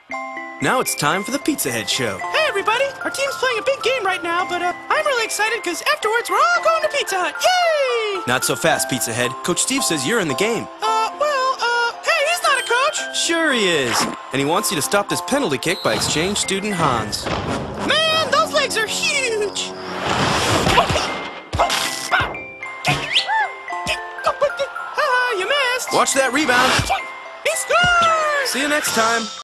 Now it's time for the Pizza Head Show. Hey everybody! Our team's playing a big game right now, but I'm really excited because afterwards we're all going to Pizza Hut. Yay! Not so fast, Pizza Head. Coach Steve says you're in the game. Hey, he's not a coach! Sure he is. And he wants you to stop this penalty kick by exchange student Hans. Man, those legs are huge! You missed! Watch that rebound. He scores! See you next time.